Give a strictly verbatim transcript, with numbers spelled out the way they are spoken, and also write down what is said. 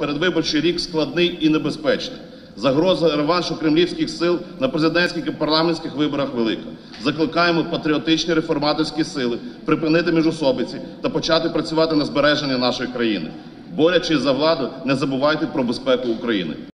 передвиборчий рік складний і небезпечний. Загроза реваншу кремлівських сил на президентських і парламентських виборах велика. Закликаємо патріотичні реформаторські сили припинити міжусобиці та почати працювати на збереження нашої країни. Борючись за владу, не забувайте про безпеку України.